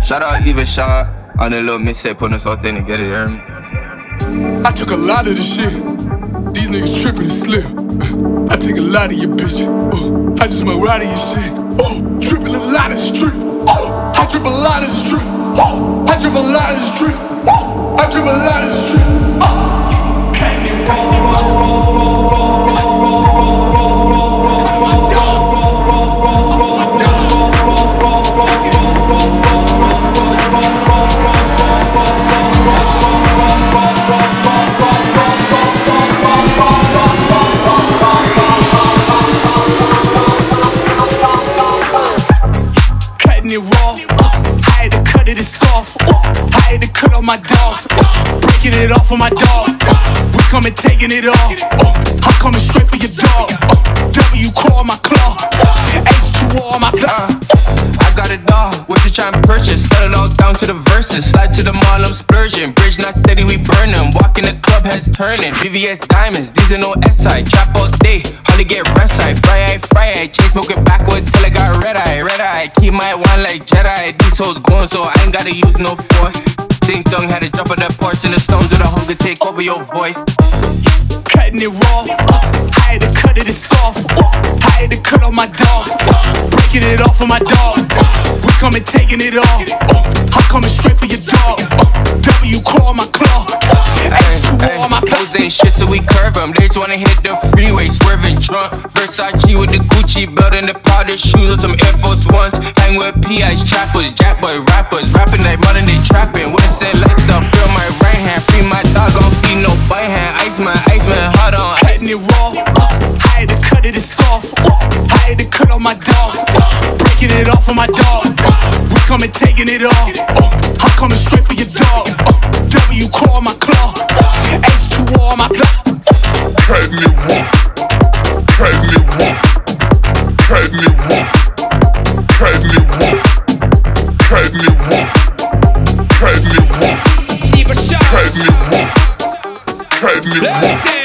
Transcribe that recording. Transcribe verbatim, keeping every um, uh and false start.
Shout out Eva Shaw on the little mixtape, putting us out there to get it, you hear me? I took a lot of this shit. These niggas tripping and slip. I take a lot of your bitch. Oh, I just might ride of your shit. Oh, tripping a lot of strip. Oh, I trip a lot of strip. Oh, I trip a lot of strip. Oh, I trip a lot of strip. Oh, can't even it raw, uh, I had to cut it, it's soft. uh, I had to cut off my dog, uh, breaking it off for my dog. uh, We coming taking it off. uh, I'm coming straight for your dog. uh, W call my claw, uh, H two O on my claw. uh, I got a dog, what you trying to purchase? Set it all down to the verses. Slide to the mall, I'm splurging. Bridge not steady, we burn them. Walk in the club, heads turning. V V S diamonds, these are no S I. Trap all day, hardly get rest eye. Fry eye, fry eye, chase smoke it backwards till I got red eye. Red eye, keep my one like Jedi. These hoes going so I ain't gotta use no force. Ding dong had to drop on that porch in the stones with a hunger take over your voice. Cutting it raw, uh, I had to cut it, it's soft. uh, I had to cut off my dog, uh, breaking it off for my dog. uh, We coming taking it off. uh, I'm coming straight for your dog. uh, W call my claw, uh, H two O on my claw. Hoes ain't shit so we curve them. They just wanna hit the freeway, swerving drunk. Versace with the Gucci belt and the powder shoes with some Air Force Ones. Hang with P I's trappers, jack boy rappers, rapping like modern day trapping. When I say let's up, feel my right hand, free my dog, gon' feed no bite hand. Iceman, Iceman, hard on ice. Cutting it raw, uh, I had to cut it, it's soft. uh, I had to cut off my dog, uh, breaking it off for my dog. uh, We coming taking it off. uh, I'm coming straight for your dog. uh, W call my claw, uh, H two O on my claw. Cutting it raw, cutting it raw, cutting it raw, cutting it raw, cutting it raw, cutting it raw, Eva Shaw, cutting it raw, cutting it raw.